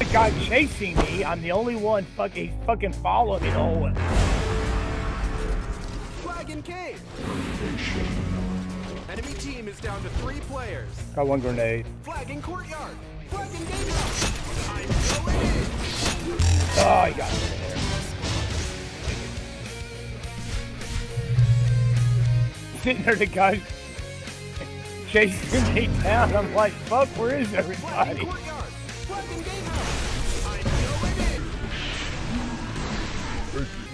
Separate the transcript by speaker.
Speaker 1: guy chasing me. I'm the only one fucking following me the whole way.
Speaker 2: Flag in cave. Enemy team is down to 3 players.
Speaker 1: Got one grenade.
Speaker 2: Flag in courtyard. Flag in gatehouse. I know it is.
Speaker 1: Oh, he got me there. Sitting there, the guy chasing me down. I'm like, fuck, where is everybody?
Speaker 2: Flag in gatehouse. I know it is.